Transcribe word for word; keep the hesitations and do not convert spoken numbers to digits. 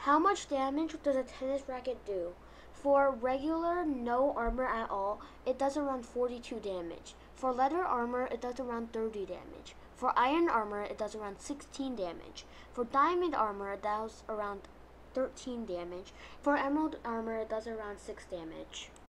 How much damage does a tennis racket do? For regular, no armor at all, it does around forty-two damage. For leather armor, it does around thirty damage. For iron armor, it does around sixteen damage. For diamond armor, it does around thirteen damage. For emerald armor, it does around six damage.